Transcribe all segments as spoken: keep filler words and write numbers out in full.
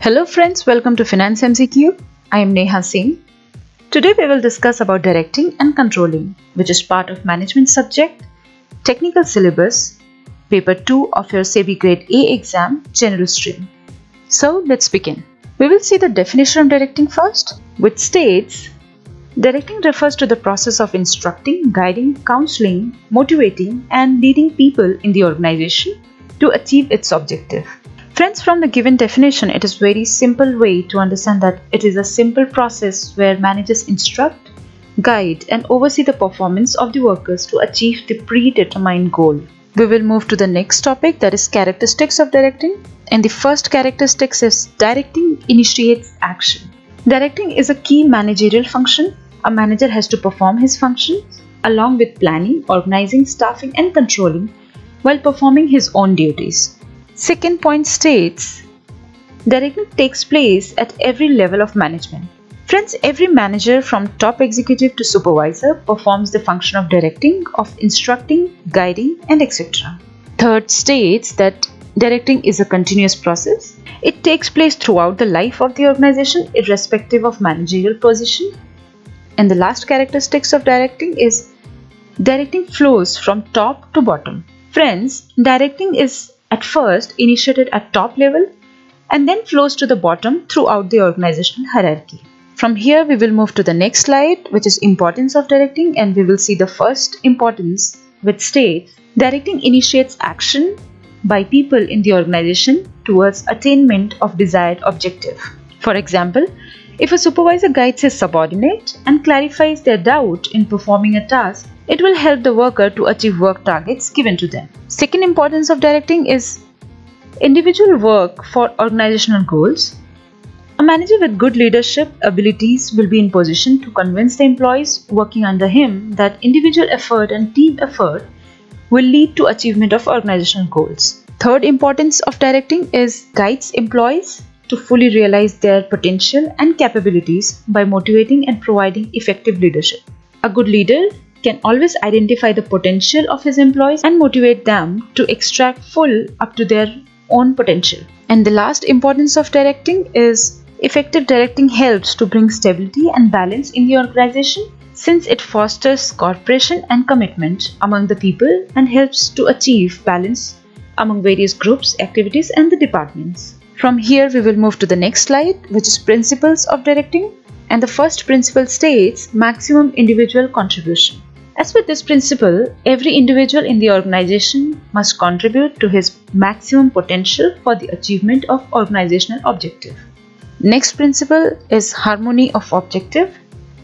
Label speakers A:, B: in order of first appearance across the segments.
A: Hello friends, welcome to Finance M C Q. I am Neha Singh. Today we will discuss about directing and controlling, which is part of management subject, technical syllabus, paper two of your SEBI grade A exam, general stream. So let's begin. We will see the definition of directing first, which states, directing refers to the process of instructing, guiding, counseling, motivating and leading people in the organization to achieve its objective. Friends, from the given definition, it is very simple way to understand that it is a simple process where managers instruct, guide and oversee the performance of the workers to achieve the predetermined goal. We will move to the next topic, that is characteristics of directing. And the first characteristics is directing initiates action. Directing is a key managerial function. A manager has to perform his functions along with planning, organizing, staffing and controlling while performing his own duties. Second point states, directing takes place at every level of management. Friends, every manager from top executive to supervisor performs the function of directing, of instructing, guiding and et cetera. Third states that directing is a continuous process. It takes place throughout the life of the organization irrespective of managerial position. And the last characteristics of directing is, directing flows from top to bottom. Friends, directing is at first initiated at top level and then flows to the bottom throughout the organizational hierarchy. From here we will move to the next slide, which is importance of directing, and we will see the first importance, which states, directing initiates action by people in the organization towards attainment of desired objective. For example, if a supervisor guides his subordinate and clarifies their doubt in performing a task, it will help the worker to achieve work targets given to them. Second importance of directing is individual work for organizational goals. A manager with good leadership abilities will be in position to convince the employees working under him that individual effort and team effort will lead to achievement of organizational goals. Third importance of directing is guides employees to fully realize their potential and capabilities by motivating and providing effective leadership. A good leader can always identify the potential of his employees and motivate them to extract full up to their own potential. And the last importance of directing is, effective directing helps to bring stability and balance in the organization, since it fosters cooperation and commitment among the people and helps to achieve balance among various groups, activities and the departments. From here we will move to the next slide, which is principles of directing. And the first principle states maximum individual contribution. As with this principle, every individual in the organization must contribute to his maximum potential for the achievement of organizational objective. Next principle is harmony of objective.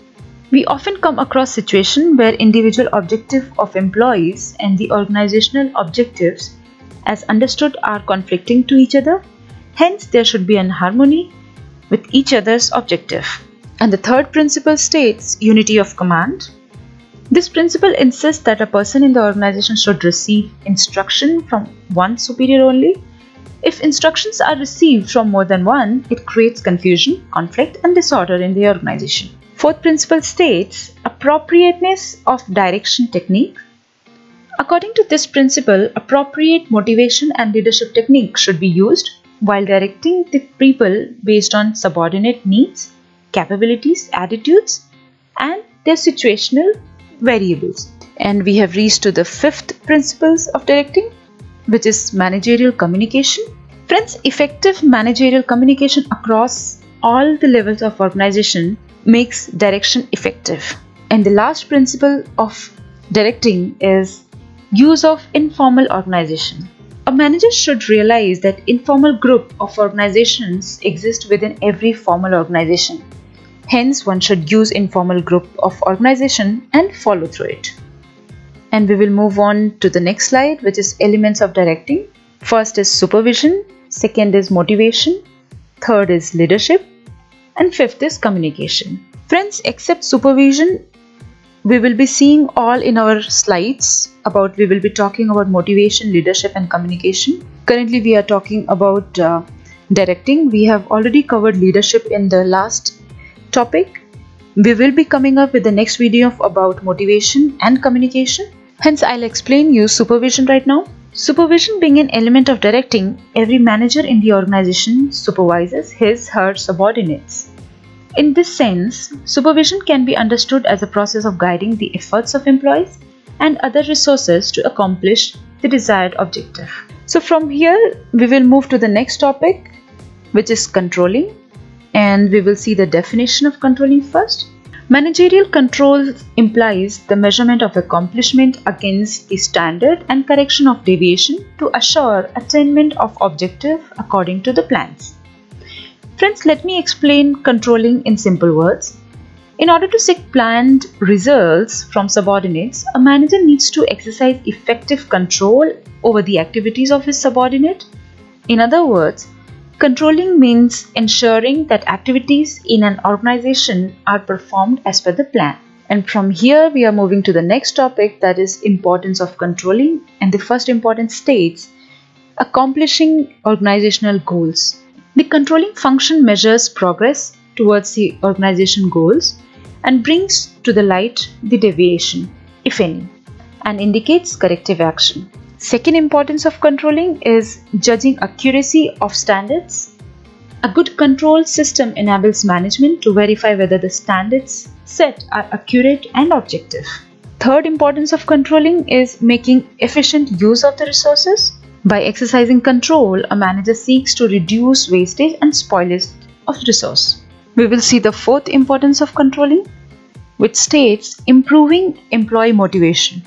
A: We often come across situations where individual objective of employees and the organizational objectives as understood are conflicting to each other. Hence, there should be an harmony with each other's objective. And the third principle states unity of command. This principle insists that a person in the organization should receive instruction from one superior only. If instructions are received from more than one, it creates confusion, conflict and disorder in the organization. Fourth principle states appropriateness of direction technique. According to this principle, appropriate motivation and leadership technique should be used while directing the people based on subordinate needs, capabilities, attitudes and their situational variables. And we have reached to the fifth principles of directing, which is managerial communication. Friends, effective managerial communication across all the levels of organization makes direction effective. And the last principle of directing is use of informal organization. A manager should realize that informal group of organizations exist within every formal organization. Hence, one should use informal group of organization and follow through it. And we will move on to the next slide, which is elements of directing. First is supervision, second is motivation, third is leadership, and fifth is communication. Friends, except supervision, we will be seeing all in our slides about, we will be talking about motivation, leadership and communication. Currently, we are talking about uh, directing. We have already covered leadership in the last topic. We will be coming up with the next video of about motivation and communication. Hence, I'll explain you supervision right now. Supervision being an element of directing, every manager in the organization supervises his/her subordinates. In this sense, supervision can be understood as a process of guiding the efforts of employees and other resources to accomplish the desired objective. So from here, we will move to the next topic, which is controlling, and we will see the definition of controlling first. Managerial control implies the measurement of accomplishment against the standard and correction of deviation to assure attainment of objective according to the plans. Friends, let me explain controlling in simple words. In order to seek planned results from subordinates, a manager needs to exercise effective control over the activities of his subordinate. In other words, controlling means ensuring that activities in an organization are performed as per the plan. And from here we are moving to the next topic, that is importance of controlling, and the first importance states accomplishing organizational goals. The controlling function measures progress towards the organization goals and brings to the light the deviation, if any, and indicates corrective action. Second importance of controlling is judging accuracy of standards. A good control system enables management to verify whether the standards set are accurate and objective. Third importance of controlling is making efficient use of the resources. By exercising control, a manager seeks to reduce wastage and spoilage of resource. We will see the fourth importance of controlling, which states improving employee motivation.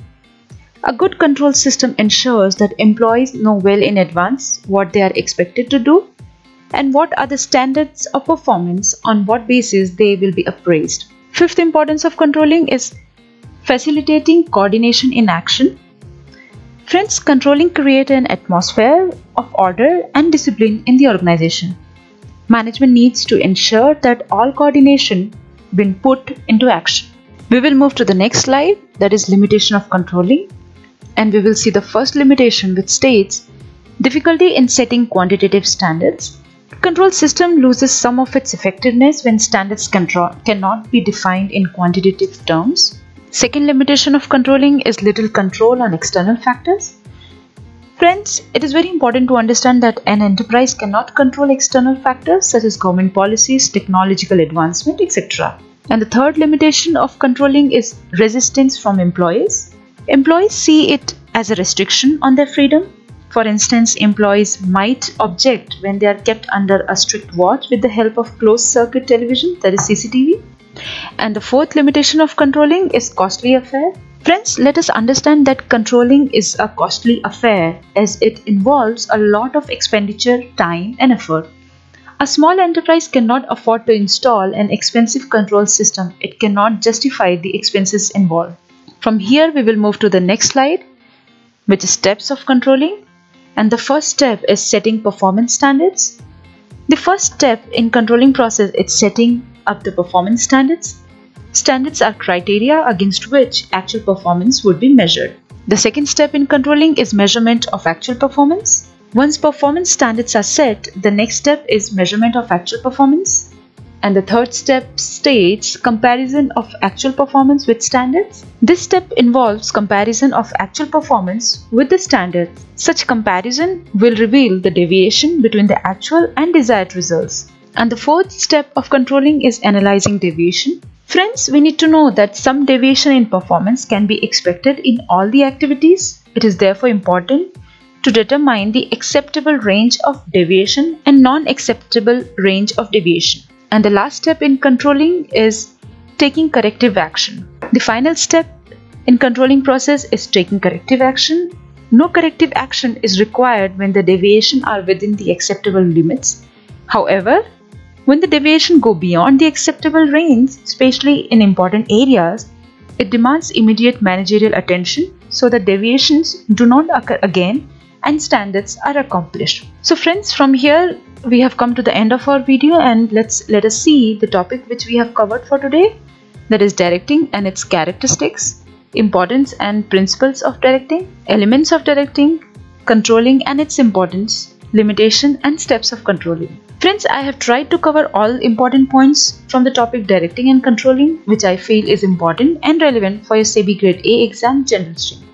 A: A good control system ensures that employees know well in advance what they are expected to do and what are the standards of performance, on what basis they will be appraised. Fifth importance of controlling is facilitating coordination in action. Friends, controlling creates an atmosphere of order and discipline in the organization. Management needs to ensure that all coordination been put into action. We will move to the next slide, that is limitation of controlling. And we will see the first limitation, which states difficulty in setting quantitative standards. Control system loses some of its effectiveness when standards control cannot be defined in quantitative terms. Second limitation of controlling is little control on external factors. Friends, it is very important to understand that an enterprise cannot control external factors such as government policies, technological advancement, et cetera. And the third limitation of controlling is resistance from employees. Employees see it as a restriction on their freedom. For instance, employees might object when they are kept under a strict watch with the help of closed circuit television, that is C C T V. And the fourth limitation of controlling is costly affair. Friends, let us understand that controlling is a costly affair as it involves a lot of expenditure, time and effort. A small enterprise cannot afford to install an expensive control system. It cannot justify the expenses involved. From here we will move to the next slide, which is steps of controlling. And the first step is setting performance standards. The first step in controlling process is setting up the performance standards. Standards are criteria against which actual performance would be measured. The second step in controlling is measurement of actual performance. Once performance standards are set, the next step is measurement of actual performance. And the third step states comparison of actual performance with standards. This step involves comparison of actual performance with the standards. Such comparison will reveal the deviation between the actual and desired results. And the fourth step of controlling is analyzing deviation. Friends, we need to know that some deviation in performance can be expected in all the activities. It is therefore important to determine the acceptable range of deviation and non-acceptable range of deviation. And the last step in controlling is taking corrective action. The final step in controlling process is taking corrective action. No corrective action is required when the deviation are within the acceptable limits. However, when the deviation go beyond the acceptable range, especially in important areas, it demands immediate managerial attention so that deviations do not occur again and standards are accomplished. So friends, from here we have come to the end of our video, and let's let us see the topic which we have covered for today, that is directing and its characteristics, importance and principles of directing, elements of directing, controlling and its importance, limitation and steps of controlling. Friends, I have tried to cover all important points from the topic directing and controlling, which I feel is important and relevant for your SEBI Grade A exam general stream.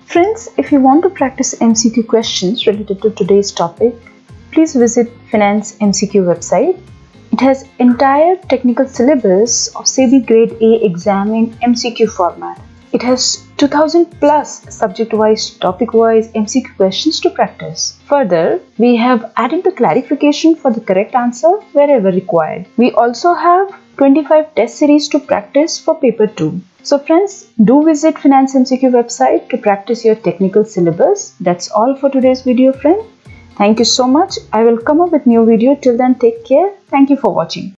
A: Friends, if you want to practice M C Q questions related to today's topic, please visit Finance M C Q website. It has entire technical syllabus of SEBI Grade A exam in M C Q format. It has two thousand plus subject-wise, topic-wise M C Q questions to practice. Further, we have added the clarification for the correct answer wherever required. We also have twenty-five test series to practice for paper two. So friends, do visit Finance M C Q website to practice your technical syllabus. That's all for today's video, friend. Thank you so much. I will come up with new video. Till then, take care. Thank you for watching.